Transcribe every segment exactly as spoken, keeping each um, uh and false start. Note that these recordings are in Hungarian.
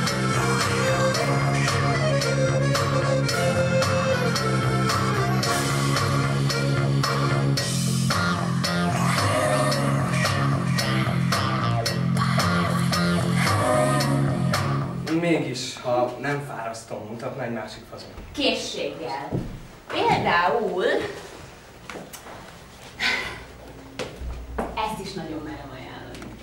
Mégis, ha nem fárasztom, mutatna egy másik fazon. Készséggel. Például... ezt is nagyon merem ajánlani.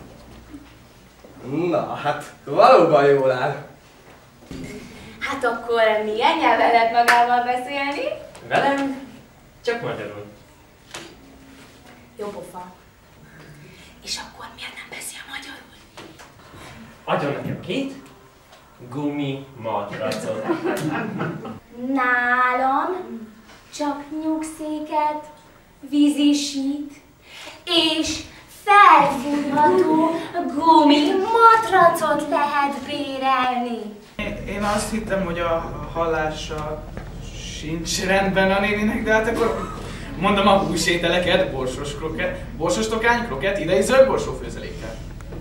Na, hát valóban jól áll. Hát akkor milyen nyelven lehet magával beszélni? Velem? Csak magyarul. Jó pofa. És akkor miért nem beszél magyarul? Adjon nekem két gumi matracot. Nálam csak nyugszéket, vízisít és felfújható gumi matracot lehet bérelni. Én azt hittem, hogy a hallása sincs rendben a néninek, de hát akkor mondom a húsételeket, borsos kroket, borsos tokány, kroket, idei zöld borsó főzelékkel.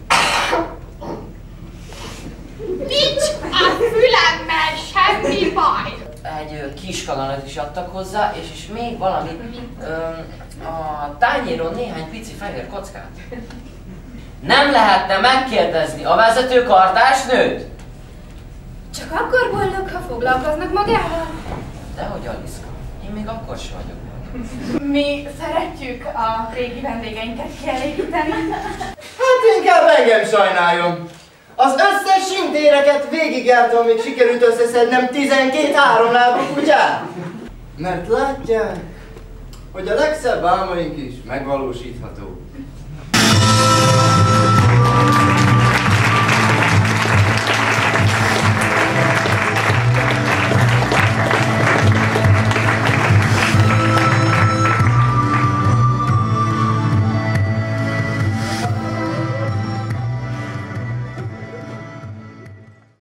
Nincs a fülemmel semmi baj! Egy kiskalanat is adtak hozzá, és, és még valami, öm, a tányéron néhány pici fehér kockát. Nem lehetne megkérdezni a vezető kartásnőt? Csak akkor boldog, ha foglalkoznak magával. Dehogy, Aliszka, én még akkor sem vagyok. Mi szeretjük a régi vendégeinket kielégíteni. Hát inkább engem sajnáljon. Az összes sintéreket végigjártam, még sikerült összeszednem tizenkét háromlábú kutyát. Mert látják, hogy a legszebb álmaink is megvalósíthatók.